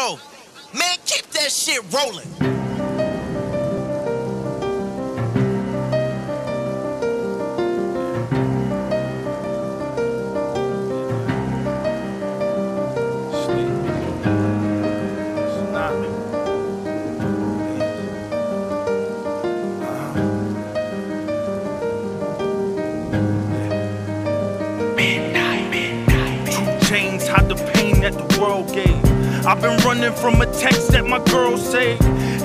Auto, man, keep that shit rolling. Hide the pain that the world gave. I've been running from a text that my girl saved.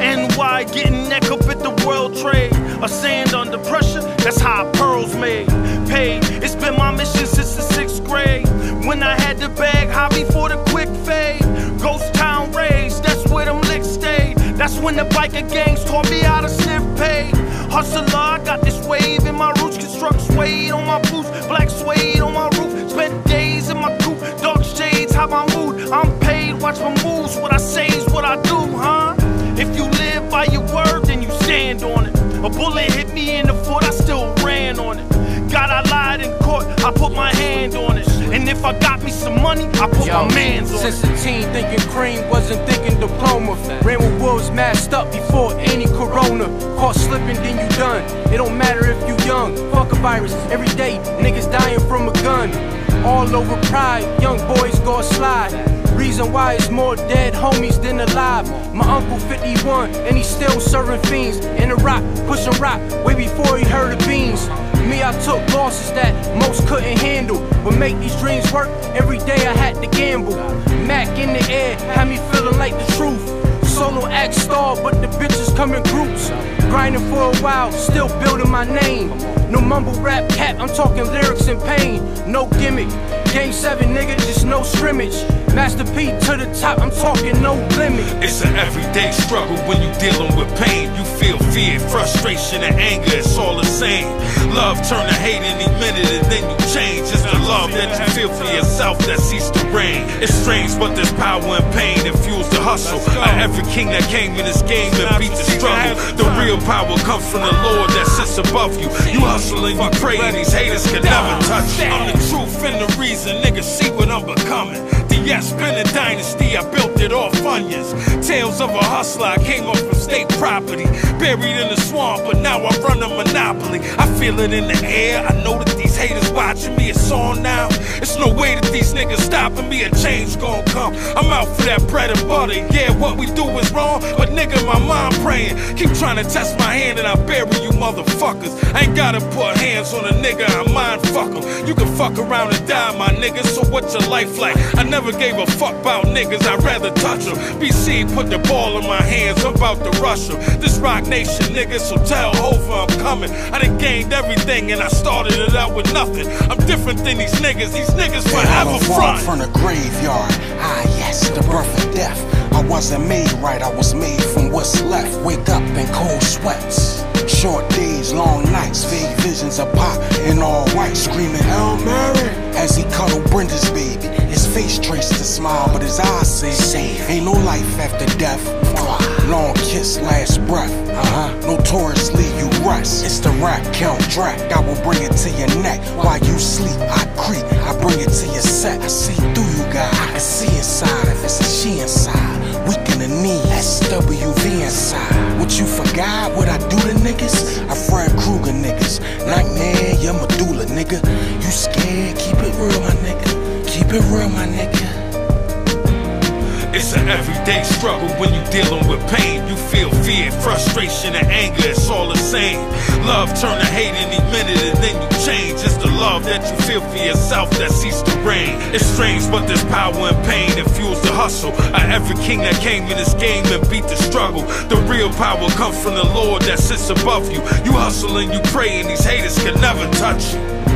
NY getting neck up at the World Trade. A sand under pressure, that's how pearls made. Paid, it's been my mission since the 6th grade. When I had the bag, hobby for the quick fade. Ghost Town raised, that's where them licks stayed. That's when the biker gangs taught me how to sniff paid. Hustler, I got this wave in my roots. Construct suede on my boots, black suede on my roof. Spent days in my coupe, dark shades, how my mood. I'm paid, watch my moves, what I say is what I do, huh? If you live by your word, then you stand on it. A bullet hit me in the foot, I still ran on it. God, I lied in court, I put my hand on it. And if I got me some money, I put my mans on it. Since a teen, thinking cream, wasn't thinking diploma. Ran with wolves masked up before any corona. Caught slipping, then you done. It don't matter if you young. Fuck a virus, every day, niggas dying from a gun. All over pride, young boys go slide. Reason why it's more dead homies than alive. My uncle 51, and he's still serving fiends. In the rock, pushing rock, way before he heard of beans. Me, I took losses that most couldn't handle. But make these dreams work, every day I had to gamble. Mac in the air, had me feeling like the truth. Solo act star, but the bitches come in groups. Grinding for a while, still building my name. No mumble rap cap, I'm talking lyrics and pain. No gimmick, Game 7 nigga, just no scrimmage. Master P to the top, I'm talking no limit. It's an everyday struggle when you dealing with pain. You feel fear, frustration, and anger, it's all the same. Love turn to hate any minute and then you change. It's the love that you feel for yourself that ceased to reign. It's strange, but there's power in pain that fuels the hustle. Every king that came in this game and beat the struggle. The real power comes from the Lord that sits above you. You hustle and you pray and these haters can never touch you. I'm the truth and the reason niggas see what I'm becoming. Yes, been a dynasty, I built it off onions. Tales of a hustler, I came up from state property. Buried in the swamp, but now I run a monopoly. I feel it in the air, I know that these haters watching me, it's on now. It's no way that these niggas stopping me, a change gon' come. I'm out for that bread and butter, yeah, what we do is wrong. But nigga, my mind praying, keep trying to test my hand and I bury you motherfuckers. I ain't gotta put hands on a nigga, I mind fuck him. You can fuck around and die, my nigga, so what's your life like? I never gave a fuck about niggas, I'd rather touch them. BC put the ball in my hands, I'm about to rush them. This Rock Nation nigga, so tell Hova I'm coming. I done gained everything and I started it out with nothing. I'm different than these niggas forever front. From the graveyard, ah yes, the birth of death. I wasn't made right, I was made from what's left. Wake up in cold sweats, short days, long nights, vague visions of Pop in all white, screaming Hail Mary as he cuddled Brenda's baby. His face traced a smile, but his eyes say safe. Ain't no life after death. Long kiss, last breath. Notoriously you rest. It's the rap count track. I will bring it to your neck while you sleep. I creep, I bring it to your set. I see through you guys. I can see inside if it's a she inside. Weak in the knee, SWV inside. What you forgot? What I do to niggas? I Fred Krueger niggas. Nightmare, your medulla nigga. You scared? Keep it real, my nigga. Keep it real, my nigga. It's an everyday struggle when you dealing with pain. You feel fear, frustration, and anger, it's all the same. Love turn to hate any minute and then you change. It's the love that you feel for yourself that ceased to reign. It's strange, but there's power in pain that fuels the hustle. Every king that came in this game and beat the struggle. The real power comes from the Lord that sits above you. You hustle and you pray and these haters can never touch you.